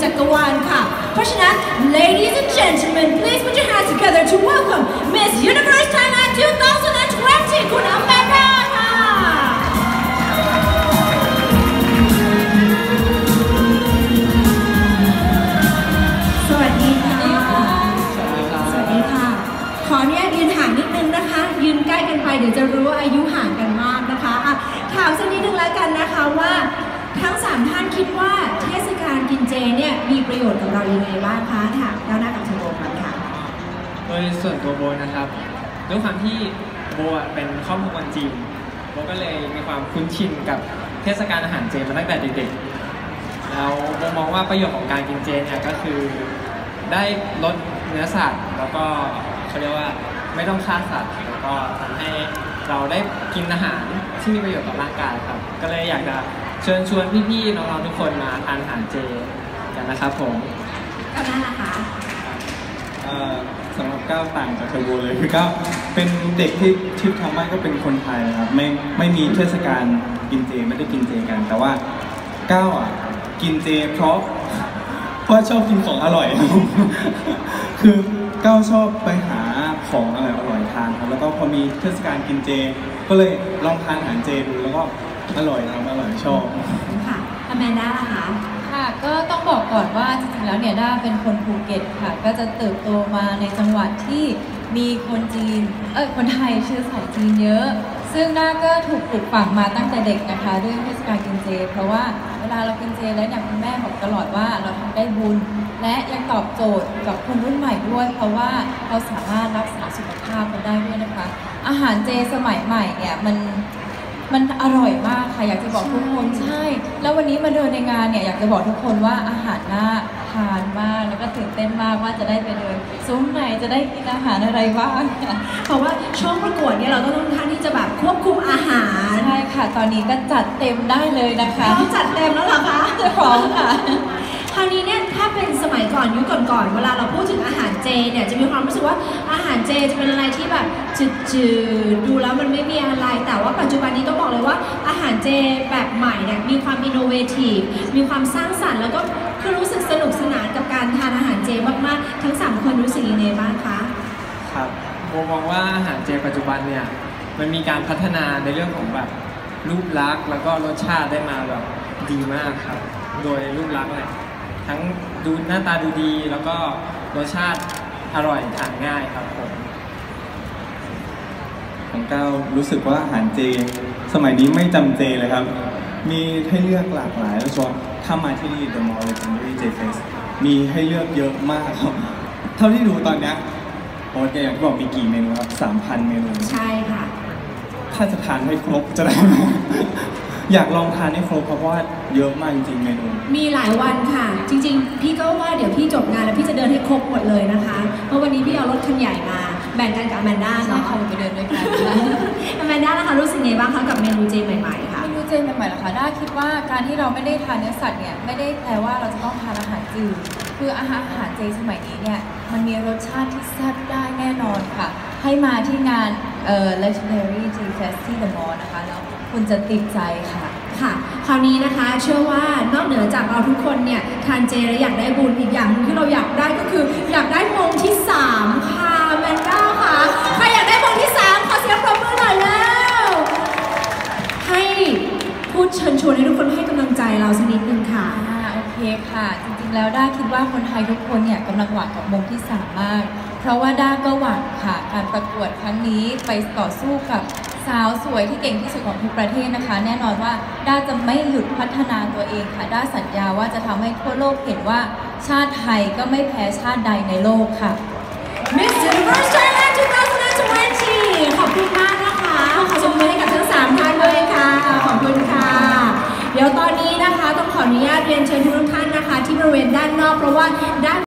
จักรวาลค่ะเพราะฉะนั้น ladies and gentlemen please put your hands together to welcome Miss Universe Thailand 2020 คุณอแมนดาค่ะสวัสดีค่ะสวัสดีค่ะขออนุญาตยืนห่างนิดนึงนะคะยืนใกล้กันไปเดี๋ยวจะรู้ว่าอายุห่างกันมากนะคะถามสักนิดนึงแล้วกันนะคะว่าทั้ง3ท่านคิดว่าเทศกาลกินเจเนี่ยมีประโยชน์กับเรายังไงบ้างคะถามด้านหน้ากับชโบกันค่ะโดยส่วนตัวโบนะครับด้วยความที่โบเป็นครอบครัวคนจีนโบก็เลยมีความคุ้นชินกับเทศกาลอาหารเจมาตั้งแต่เด็กๆแล้วโบมองว่าประโยชน์ของการกินเจเนี่ยก็คือได้ลดเนื้อสัตว์แล้วก็เขาเรียกว่าไม่ต้องฆ่าสัตว์แล้วก็ทำให้เราได้กินอาหารที่มีประโยชน์ต่อร่างกายครับก็เลยอยากจะเชิญชวนพี่ๆน้องๆทุกคนมาทานอาหารเจกันนะครับผมก็น่ารักค่ะสำหรับก้าวต่างจากเทอร์โบเลยคือก้าวเป็นเด็กที่ทำบ้านก็เป็นคนไทยนะครับไม่มีเทศกาลกินเจไม่ได้กินเจกันแต่ว่าก้าวกินเจเพราะชอบกินของอร่อยคือก้าวชอบไปหาของอร่อยทานครับแล้วก็พอมีเทศกาลกินเจก็เลยลองทานอาหารเจดูแล้วก็อร่อยครับอร่อยชอบค่ะอแมนด้าล่ะคะค่ะก็ต้องบอกก่อนว่าจริงๆแล้วเนี่ยด้าเป็นคนภูเก็ตค่ะก็จะเติบโตมาในจังหวัดที่มีคนจีนคนไทยเชื้อสายจีนเยอะซึ่งด้าก็ถูกปลูกฝังมาตั้งแต่เด็กนะคะเรื่องเทศกาลกินเจเพราะว่าเวลาเรากินเจแล้วเนี่ยคุณแม่บอกตลอดว่าเราทำได้บุญและยังตอบโจทย์กับคนรุ่นใหม่ด้วยเพราะว่าเราสามารถรักษาสุขภาพกันได้ด้วยนะคะอาหารเจสมัยใหม่เนี่ยมันอร่อยมากค่ะอยากจะบอกทุกคนใช่แล้ววันนี้มาเดินในงานเนี่ยอยากจะบอกทุกคนว่าอาหารน่าทานมากแล้วก็ตื่นเต้นมากว่าจะได้ไปเดินซุ้มไหนจะได้กินอาหารอะไรบ้างเพราะว่าช่วงประกวดเนี่ยเราต้องท่านที่จะแบบควบคุมอาหารใช่ค่ะตอนนี้ก็จัดเต็มได้เลยนะคะต้องจัดเต็มแล้วเหรอคะพร้อมค่ะคราวนี้เนี่ยถ้าเป็นสมัยก่อนยุคก่อนๆเวลาเราพูดถึงอาหารเจเนี่ยจะมีความรู้สึกว่าอาหารเจจะเป็นอะไรที่แบบจืดๆดูแล้วมันไม่มีอะไรแต่ว่าปัจจุบันนี้ต้องบอกเลยว่าอาหารเจแบบใหม่เนี่ยมีความอินโนเวทีฟมีความสร้างสรรค์แล้วก็คือรู้สึกสนุกสนานกับการทานอาหารเจมากๆทั้ง3คนรู้สึกยังไงบ้างคะครับโบมองว่าอาหารเจปัจจุบันเนี่ยมันมีการพัฒนาในเรื่องของแบบรูปลักษณ์แล้วก็รสชาติได้มาแบบดีมากครับโดยรูปลักษณ์เนี่ยทั้งดูหน้าตาดูดีแล้วก็รสชาติอร่อยทานง่ายครับผมของก้าวรู้สึกว่าอาหารเจสมัยนี้ไม่จำเจเลยครับมีให้เลือกหลากหลายแล้วก็ถ้ามาที่นี่ The Mall Legendary J Fest มีให้เลือกเยอะมากครับเท่าที่ดูตอนนี้โอ้ยอย่างที่บอกมีกี่เมนูครับ 3,000 เมนูใช่ค่ะถ้าจะทานให้ครบจะได้ไหมอยากลองทานให้ครบเพราะว่าเยอะมากจริงๆเมนูมีหลายวันค่ะจริงๆพี่ก็ว่าเดี๋ยวพี่จบงานแล้วพี่จะเดินให้ครบหมดเลยนะคะเพราะวันนี้พี่เอารถคันใหญ่มาแบ่งกันกับอแมนด้าเนาะเขาไปเดินด้วยกันอแมนด้านะคะรู้สึกไงบ้างคะกับเมนูเจใหม่ๆค่ะเมนูเจใหม่ๆเหรอคะด้าคิดว่าการที่เราไม่ได้ทานเนื้อสัตว์เนี่ยไม่ได้แปลว่าเราจะต้องทานอาหารจืดคืออาหารเจสมัยนี้เนี่ยมันมีรสชาติที่แซ่บได้แน่นอนค่ะให้มาที่งานLegendary J Fest ที่ The Mall นะคะแล้วคุณจะติดใจค่ะค่ะคราวนี้นะคะเชื่อว่านอกเหนือจากเราทุกคนเนี่ยทานเจและอยากได้บุญอีกอย่างที่เราอยากได้ก็คืออยากได้มงที่3ค่ะแมนด้าค่ะใครอยากได้มงที่3ขอเสียงปรบมือหน่อยแล้วให้พูดเชิญชวนให้ทุกคนให้กำลังใจเราสักนิดนึงค่ะโอเคค่ะจริงๆแล้วด้าคิดว่าคนไทยทุกคนเนี่ยกำลังหวังกับมงที่3มากเพราะว่าด้าก็หวังค่ะการประกวดครั้งนี้ไปต่อสู้กับสาวสวยที่เก่งที่สุดของทุกประเทศนะคะแน่นอนว่าด้าจะไม่หยุดพัฒนาตัวเองค่ะด้าสัญญาว่าจะทำให้ทั่วโลกเห็นว่าชาติไทยก็ไม่แพ้ชาติใดในโลกค่ะ Mr.